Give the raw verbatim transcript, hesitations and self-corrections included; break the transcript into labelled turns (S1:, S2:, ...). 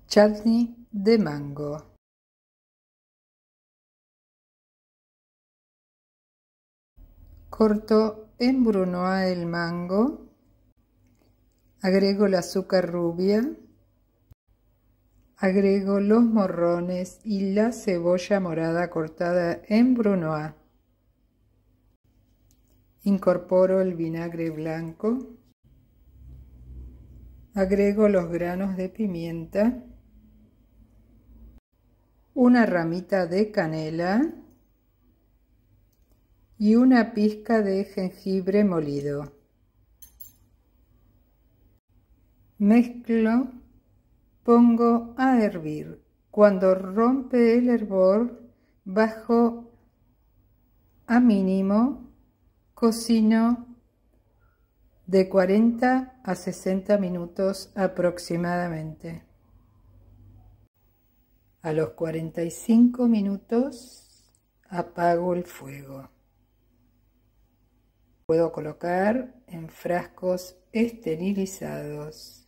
S1: Chutney de mango. Corto en brunoise el mango, agrego el azúcar rubia, agrego los morrones y la cebolla morada cortada en brunoise. Incorporo el vinagre blanco, agrego los granos de pimienta, una ramita de canela y una pizca de jengibre molido. Mezclo, pongo a hervir. Cuando rompe el hervor, bajo a mínimo, cocino de cuarenta a sesenta minutos aproximadamente. A los cuarenta y cinco minutos apago el fuego. Puedo colocar en frascos esterilizados.